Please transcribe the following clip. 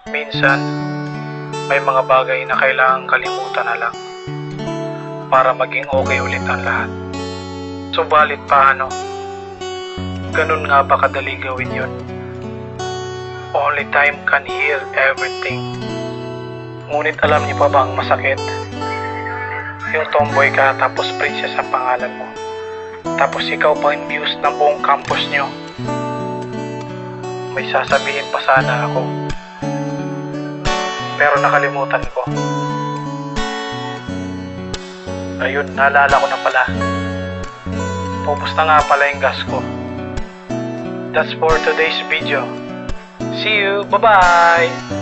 Minsan, may mga bagay na kailangang kalimutan na lang para maging okay ulit ang lahat. Subalit paano? Ganun nga ba kadali gawin yun? Only time can heal everything. Ngunit alam niyo pa ba ang masakit? Yung tomboy ka tapos princess ang pangalan mo. Tapos ikaw pa yung muse ng buong campus nyo. May sasabihin pa sana ako, pero nakalimutan ko. Ayun, naalala ko na pala. Pupus na nga pala yung gas ko. That's for today's video. See you, bye-bye!